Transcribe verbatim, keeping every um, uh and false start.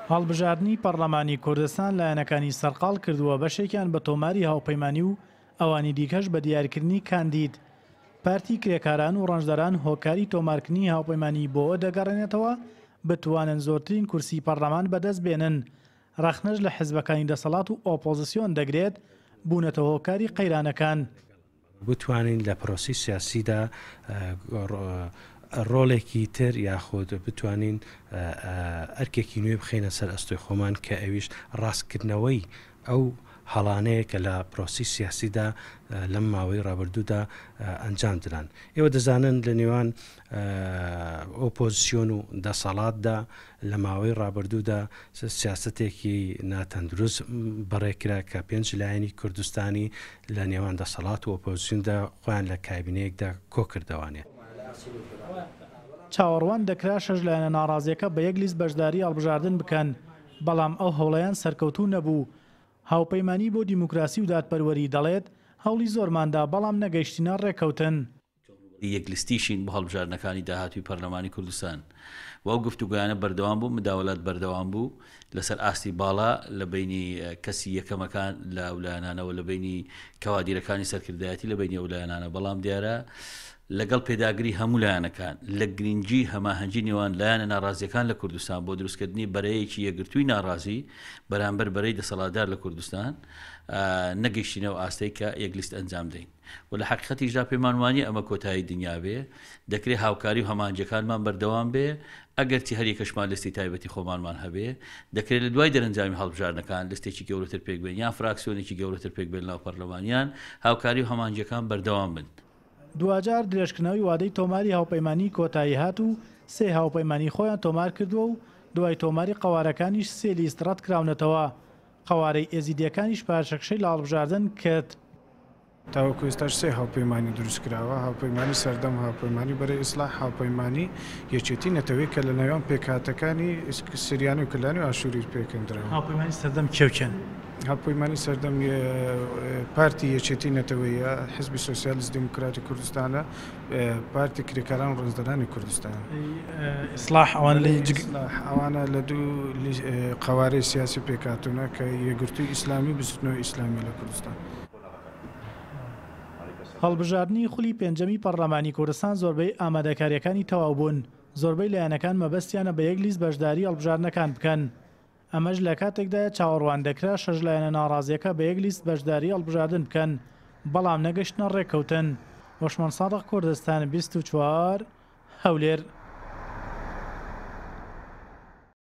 هەڵبژاردننی پەرلەمانی کوردستان لایەنەکانی سەرقاڵ کردووە بەشێکیان بە تۆماری هاوپەیمانی و ئەوانی دیکەش بە دیاریکردنی کاندید. پارتی کرێکاران و ڕەنجدەران هۆکاری تۆمارکردنی هاوپەیمانی بۆ ئەوە دەگەڕێنێتەوە بتوانن زۆرترین کورسی پەرلەمان بەدەست بێنن. ڕەخنەش لە حیزبەکانی دەسەڵات و ئۆپۆزیسیۆن دەگرێت بوونەتە هۆکاری قەیرانەکان. بتوانین لە پرۆسی سیاسیدا ڕۆڵێکی تر یاخود بتوانین ئەرکێکی نوێ بخینە سەر ئەستۆی خۆمان کە ئەویش ڕاستکردنەوەی ئەو هەڵانەیە کە لە پرۆسی سیاسیدا لەم ماوەی ڕابردوودا ئەنجام دران. ئێوە دەزانن لە نێوان ئۆپۆزیسیۆن و دەسەڵاتدا لە ماوەی ڕابردوودا سیاستێکی ناتەندروست بەڕێکرا کە پێنج لایەنی کوردستانی لە نێوان دەسەڵات و ئۆپۆزیسیۆندا خۆیان لە کابینەیەکدا کۆکردەوانێ. چاوەڕوان دەکرا شەش لایەنە ناڕازیەکە بە یەک لیست بەشداری هەڵبژاردن بکەن، بەڵام ئەو هەوڵەیان سەرکەوتوو نەبوو. هاوپەیمانی بۆ دیموکراسی و دادپەروەری دەڵێت هەوڵی زۆرماندا بەڵام نەگەیشتینە ڕێکەوتن. یەکلیستیشین بۆ هەڵبژاردنەکانی داهاتووی پەرلەمانی کوردستان و ئەو گفتوگویانە بەردەوام بوو، مداوەلات بەردەوام بوو لەسەر ئاستی باڵا لە بینی کەسی یەکەمەکان لە ئەولایەنانەوە لە بینی کەوادیرەکانی سەرکردایەتی لە بینی ئەولایەنانە. بەڵام دیارە لەگەڵ پێداگری هەموو لایەنەکان لە گرنگجی هەماهەنگی نێوان لایەنە ناڕازیەکان لە کوردستان بۆ دروستکردنی بەرەیەکی یەکگرتووی ناڕازی بەرامبەر بەرەی دەسەڵاتدار لە کوردستان نەگەیشتینەوە ئاستەی کە یەکلیست ئەنجام دەین و لە حەقیقەتیشدا پێمان وانە ئەمە کۆتایی دنیا بێ، دەکرێت هاوکاری و هەماهەنگیەکانمان بەردەوام بێ. ئەگەرچی هەر یەکەشمان لستی تایبەتی خۆمانمان هەبێ، دەکرێت لە دوای دەرەنجامی هەڵبژاردنەکان لستێکی گەورەتر پێک بێن یان فراکسیۆنێکی گەورەتر پێک بێن ناو پەرلەمانیان هاوکاری و هەماهەنگیەکان بەردەوام بن. دوجار درێژکردنەوەی وادەی تۆماری هاوپەیمانی کۆتایی هات و سێ هاوپەیمانی خۆیان تۆمار کردووە و دوای تۆماری قەوارەکانیش سێ لیست ڕەت کراونەتەوە. قەوارەی ئێزیدیەکانیش پارچەکشەی لە هەڵبژاردن کرد. تاوەکو ئێستاش سێ هاوپەیمانی دروست کراوە: هاوپەیمانی سەردەم، هاوپەیمانی بەرەی ئیسلاح، هاوپەیمانی یەکێتی نەتەوەی کە لە نێوان پێکهاتەکانی سریانی و کلانی و ئاشووری پێکەندراوە. هاوپەیمانی سەردەم کێوچەن؟ هاوپەیمانی سەردەم پارتی یەکێتی نەتەوەیە، حیزبی سۆسیالیست دیموکراتی کوردستانە، پارتی کرێکاران و ڕەنجدەرانی کوردستان. ئیسلاح ئەوانە لە دوو قەوارەی سیاسی پێکهاتوونە کە یەکگرتووی ئیسلامی بستنەوەی ئیسلامی لە کوردستان. هەڵبژاردننی خولی پێنجەمی پەرلەمانی کوردستان زۆربەی ئامادەکاریەکانی تەواو بوون. زۆربەی لایەنەکان مەبەستیانە بە یەک لیست بەشداری هەڵبژاردنەکان بکەن. ئەمەش لە کاتێکدایە چاوەڕوان دەکرا شەش لایەنە ناڕازیەکە بە یەک لیست بەشداری هەڵبژاردن بکەن، بەڵام نەگەشتنە ڕێکەوتن. وەشمان سادق، کوردستان بیست و چوار، هەولێر.